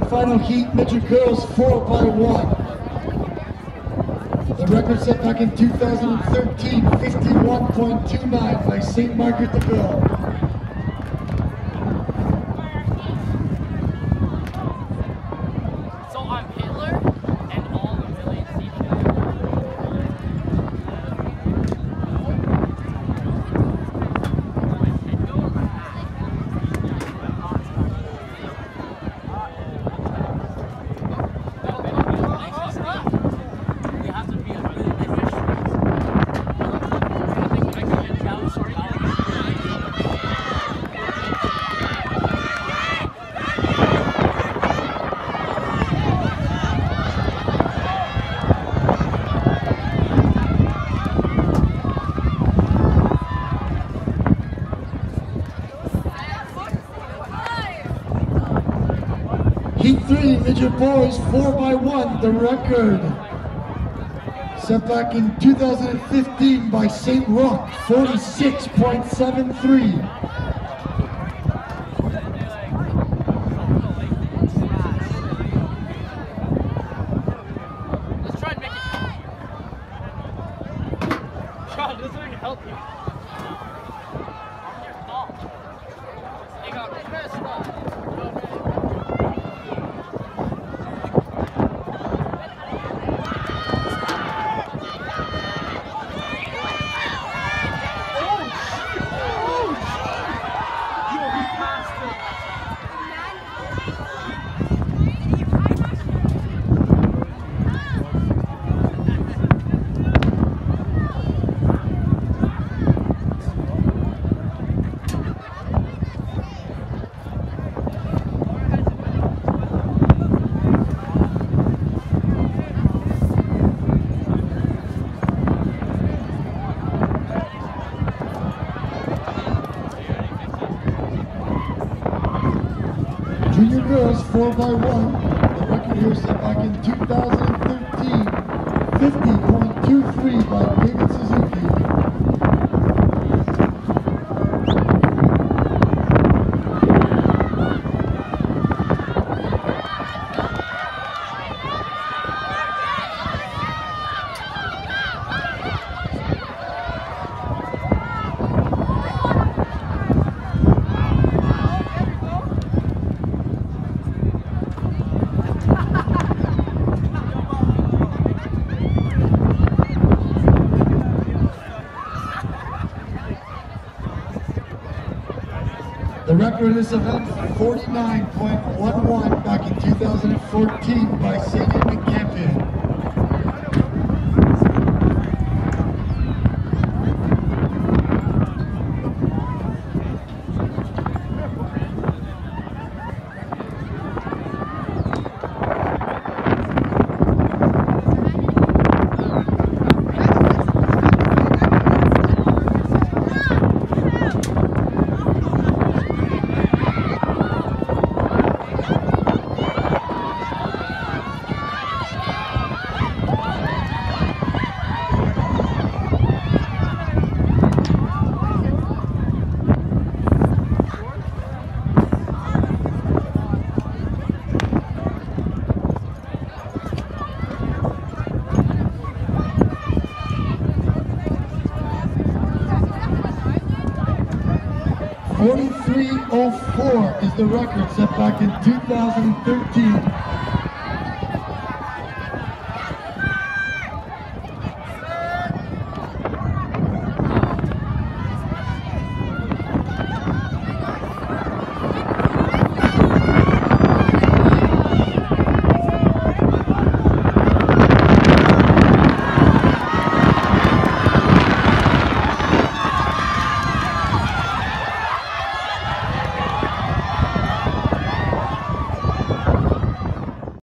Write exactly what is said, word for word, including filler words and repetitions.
Final heat, midget girls four by one. The record set back in two thousand thirteen, fifty-one point two nine by Saint Margaret de Ville. So I'm Hitler and all the millions people. Heat three, midget boys four by one, the record set back in two thousand fifteen by Saint Roch, forty-six point seven three. Let's try and make it. God, this will help you. Hang on, press up. Junior girls four by one, the record here set back in two thousand thirteen, fifty point two three by David Suzuki. The record in this event, forty-nine point one one back in two thousand fourteen by Saint Edmund Campion. forty-three oh four is the record set back in two thousand thirteen.